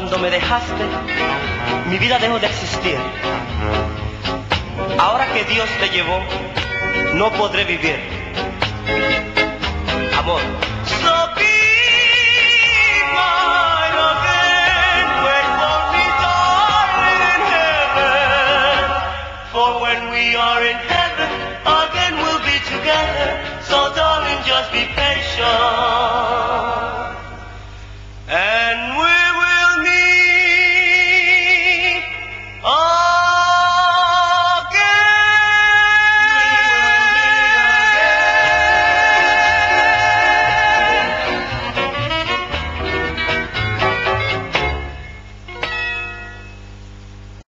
Cuando me dejaste, mi vida dejó de existir. Ahora que Dios te llevó, no podré vivir. Amor. So be mine again, wait for me, darling, in heaven. For when we are in heaven, again we'll be together. So darling, just be patient.